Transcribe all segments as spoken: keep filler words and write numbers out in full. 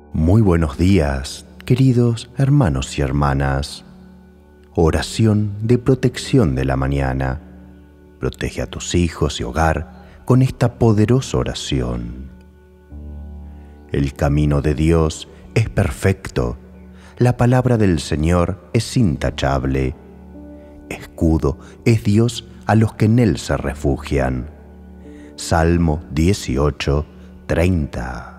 Muy buenos días, queridos hermanos y hermanas. Oración de protección de la mañana. Protege a tus hijos y hogar con esta poderosa oración. El camino de Dios es perfecto. La palabra del Señor es intachable. Escudo es Dios a los que en Él se refugian. Salmo dieciocho, treinta.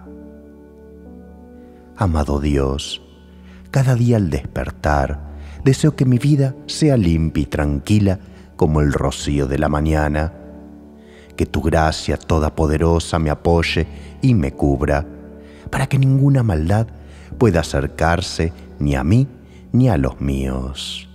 Amado Dios, cada día al despertar, deseo que mi vida sea limpia y tranquila como el rocío de la mañana. Que tu gracia todopoderosa me apoye y me cubra, para que ninguna maldad pueda acercarse ni a mí ni a los míos.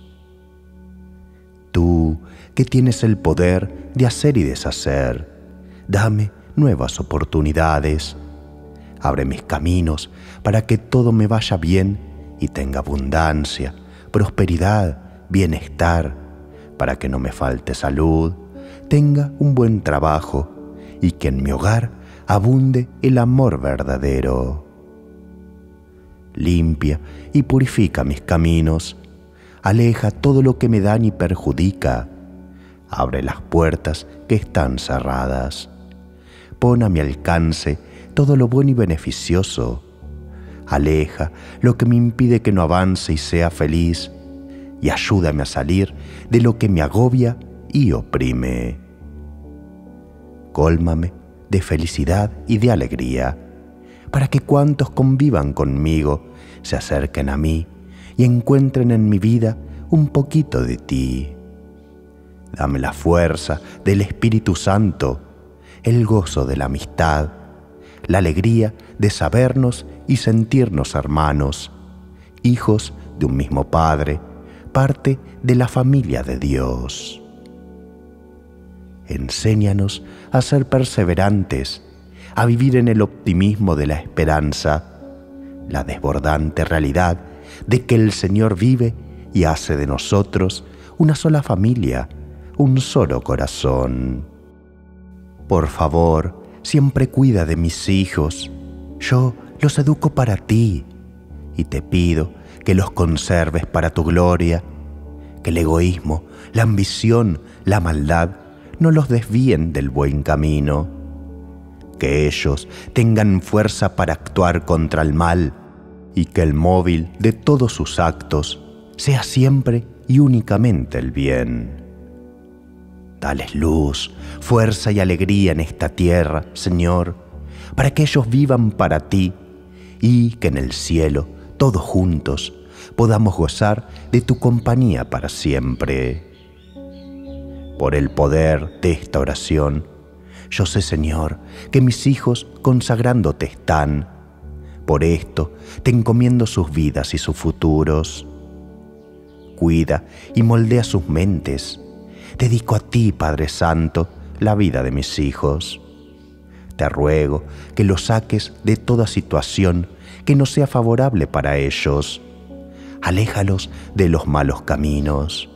Tú, que tienes el poder de hacer y deshacer, dame nuevas oportunidades. Abre mis caminos para que todo me vaya bien y tenga abundancia, prosperidad, bienestar, para que no me falte salud, tenga un buen trabajo y que en mi hogar abunde el amor verdadero. Limpia y purifica mis caminos, aleja todo lo que me daña y perjudica, abre las puertas que están cerradas, pon a mi alcance todo lo bueno y beneficioso, aleja lo que me impide que no avance y sea feliz, y ayúdame a salir de lo que me agobia y oprime. Cólmame de felicidad y de alegría, para que cuantos convivan conmigo se acerquen a mí y encuentren en mi vida un poquito de ti. Dame la fuerza del Espíritu Santo, el gozo de la amistad, la alegría de sabernos y sentirnos hermanos, hijos de un mismo Padre, parte de la familia de Dios. Enséñanos a ser perseverantes, a vivir en el optimismo de la esperanza, la desbordante realidad de que el Señor vive y hace de nosotros una sola familia, un solo corazón. Por favor, siempre cuida de mis hijos. Yo los educo para ti y te pido que los conserves para tu gloria, que el egoísmo, la ambición, la maldad no los desvíen del buen camino, que ellos tengan fuerza para actuar contra el mal y que el móvil de todos sus actos sea siempre y únicamente el bien. Dales luz, fuerza y alegría en esta tierra, Señor, para que ellos vivan para ti y que en el cielo, todos juntos, podamos gozar de tu compañía para siempre. Por el poder de esta oración, yo sé, Señor, que mis hijos consagrándote están. Por esto te encomiendo sus vidas y sus futuros. Cuida y moldea sus mentes. Dedico a ti, Padre Santo, la vida de mis hijos. Te ruego que los saques de toda situación que no sea favorable para ellos. Aléjalos de los malos caminos.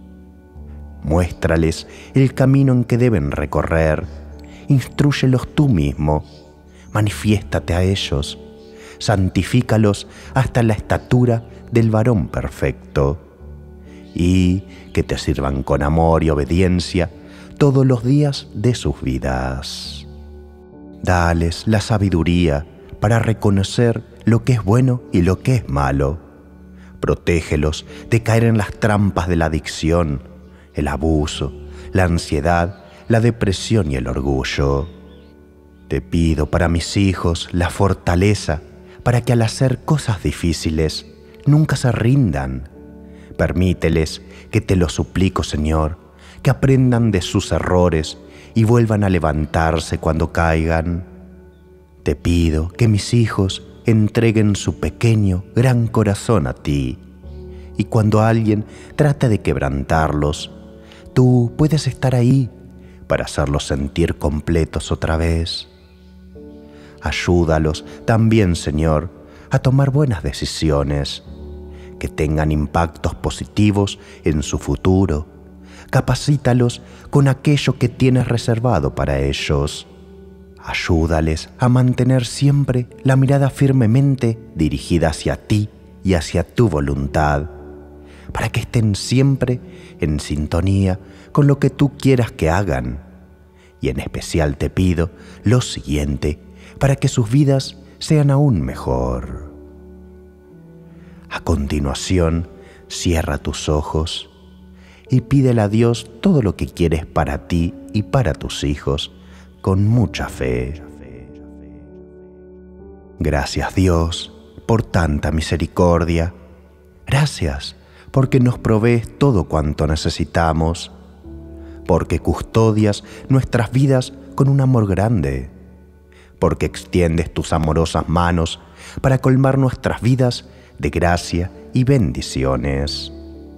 Muéstrales el camino en que deben recorrer. Instrúyelos tú mismo. Manifiéstate a ellos. Santifícalos hasta la estatura del varón perfecto. Y que te sirvan con amor y obediencia todos los días de sus vidas. Dales la sabiduría para reconocer lo que es bueno y lo que es malo. Protégelos de caer en las trampas de la adicción, el abuso, la ansiedad, la depresión y el orgullo. Te pido para mis hijos la fortaleza para que al hacer cosas difíciles nunca se rindan. Permíteles, que te lo suplico, Señor, que aprendan de sus errores y vuelvan a levantarse cuando caigan. Te pido que mis hijos entreguen su pequeño, gran corazón a ti, y cuando alguien trata de quebrantarlos, tú puedes estar ahí para hacerlos sentir completos otra vez. Ayúdalos también, Señor, a tomar buenas decisiones, que tengan impactos positivos en su futuro. Capacítalos con aquello que tienes reservado para ellos. Ayúdales a mantener siempre la mirada firmemente dirigida hacia ti y hacia tu voluntad, para que estén siempre en sintonía con lo que tú quieras que hagan. Y en especial te pido lo siguiente, para que sus vidas sean aún mejor. A continuación, cierra tus ojos y pídele a Dios todo lo que quieres para ti y para tus hijos, con mucha fe. Gracias, Dios, por tanta misericordia. Gracias porque nos provees todo cuanto necesitamos, porque custodias nuestras vidas con un amor grande, porque extiendes tus amorosas manos para colmar nuestras vidas de gracia y bendiciones.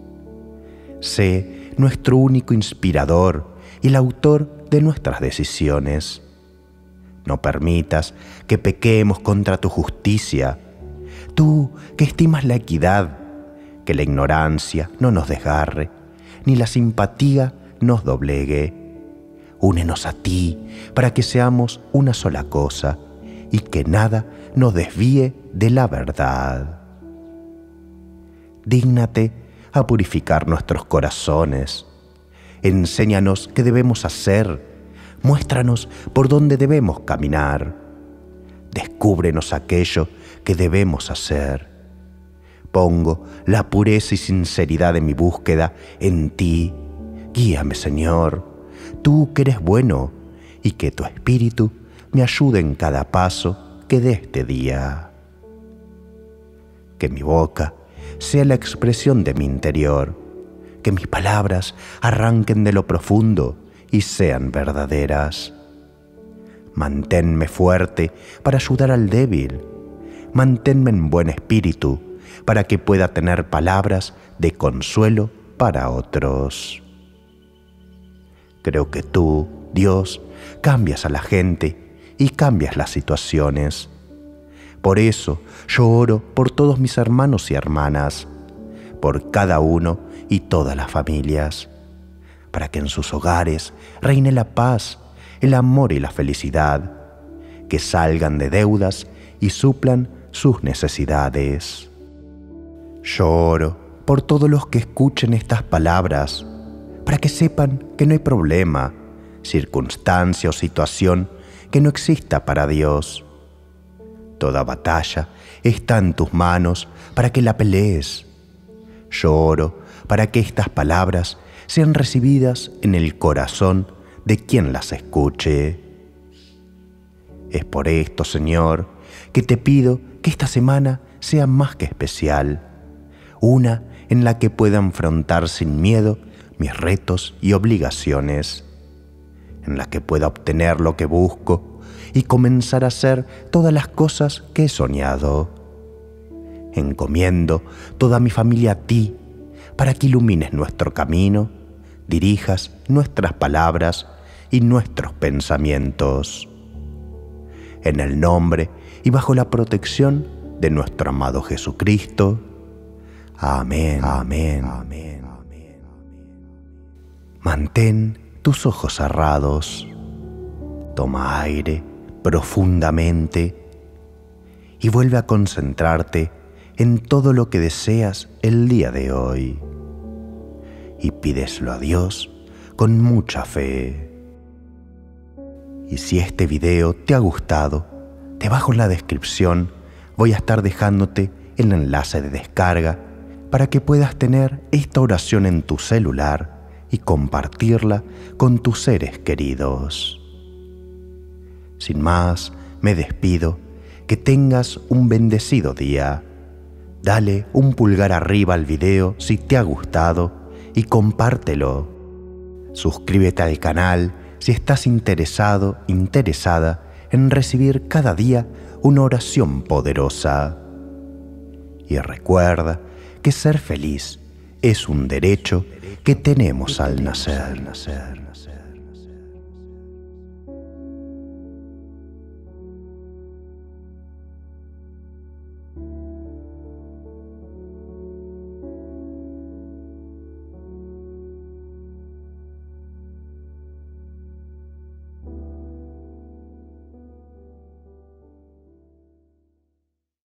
Sé nuestro único inspirador y el autor de nuestras decisiones. No permitas que pequemos contra tu justicia, tú que estimas la equidad, que la ignorancia no nos desgarre, ni la simpatía nos doblegue. Únenos a ti para que seamos una sola cosa y que nada nos desvíe de la verdad. Dígnate a purificar nuestros corazones. Enséñanos qué debemos hacer. Muéstranos por dónde debemos caminar. Descúbrenos aquello que debemos hacer. Pongo la pureza y sinceridad de mi búsqueda en ti. Guíame, Señor, tú que eres bueno, y que tu Espíritu me ayude en cada paso que dé este día. Que mi boca sea la expresión de mi interior, que mis palabras arranquen de lo profundo y sean verdaderas. Manténme fuerte para ayudar al débil. Manténme en buen espíritu para que pueda tener palabras de consuelo para otros. Creo que tú, Dios, cambias a la gente y cambias las situaciones. Por eso yo oro por todos mis hermanos y hermanas, por cada uno y todas las familias, para que en sus hogares reine la paz, el amor y la felicidad, que salgan de deudas y suplan sus necesidades. Yo oro por todos los que escuchen estas palabras, para que sepan que no hay problema, circunstancia o situación que no exista para Dios. Toda batalla está en tus manos para que la pelees. Yo oro para que estas palabras sean recibidas en el corazón de quien las escuche. Es por esto, Señor, que te pido que esta semana sea más que especial, una en la que pueda enfrentar sin miedo mis retos y obligaciones, en la que pueda obtener lo que busco y comenzar a hacer todas las cosas que he soñado. Encomiendo toda mi familia a ti, para que ilumines nuestro camino, dirijas nuestras palabras y nuestros pensamientos. En el nombre y bajo la protección de nuestro amado Jesucristo. Amén, amén, amén, amén. Mantén tus ojos cerrados. Toma aire profundamente y vuelve a concentrarte en todo lo que deseas el día de hoy. Y pídeslo a Dios con mucha fe. Y si este video te ha gustado, debajo en la descripción voy a estar dejándote el enlace de descarga para que puedas tener esta oración en tu celular y compartirla con tus seres queridos. Sin más, me despido. Que tengas un bendecido día. Dale un pulgar arriba al video si te ha gustado y compártelo. Suscríbete al canal si estás interesado, interesada en recibir cada día una oración poderosa. Y recuerda que ser feliz es un derecho que tenemos al nacer.